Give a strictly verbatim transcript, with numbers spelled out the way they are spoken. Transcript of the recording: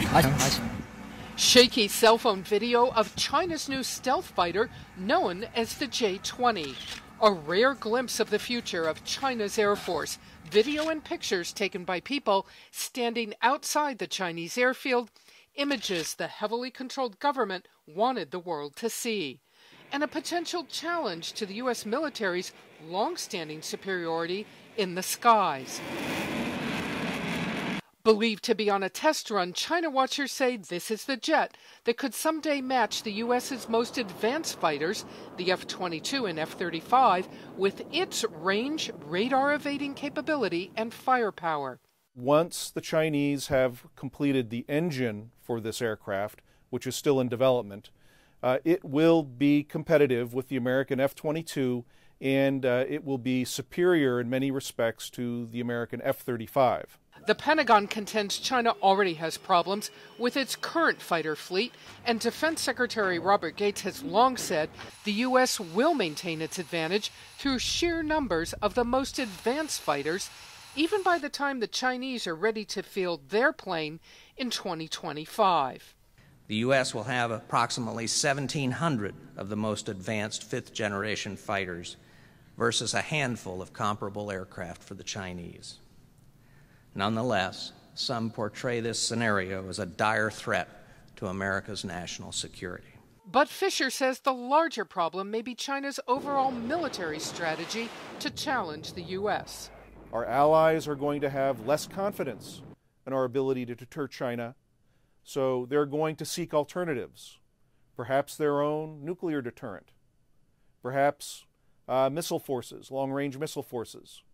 Shaky cell phone video of China's new stealth fighter known as the J twenty. A rare glimpse of the future of China's Air Force. Video and pictures taken by people standing outside the Chinese airfield. Images the heavily controlled government wanted the world to see. And a potential challenge to the U S military's long-standing superiority in the skies. Believed to be on a test run, China watchers say this is the jet that could someday match the U S's most advanced fighters, the F twenty-two and F thirty-five, with its range, radar-evading capability, and firepower. Once the Chinese have completed the engine for this aircraft, which is still in development, uh, it will be competitive with the American F twenty-two, and uh, it will be superior in many respects to the American F thirty-five. The Pentagon contends China already has problems with its current fighter fleet, and Defense Secretary Robert Gates has long said the U S will maintain its advantage through sheer numbers of the most advanced fighters, even by the time the Chinese are ready to field their plane in twenty twenty-five. The U S will have approximately seventeen hundred of the most advanced fifth-generation fighters versus a handful of comparable aircraft for the Chinese. Nonetheless, some portray this scenario as a dire threat to America's national security. But Fisher says the larger problem may be China's overall military strategy to challenge the U S. Our allies are going to have less confidence in our ability to deter China, so they're going to seek alternatives, perhaps their own nuclear deterrent, perhaps uh, missile forces, long-range missile forces.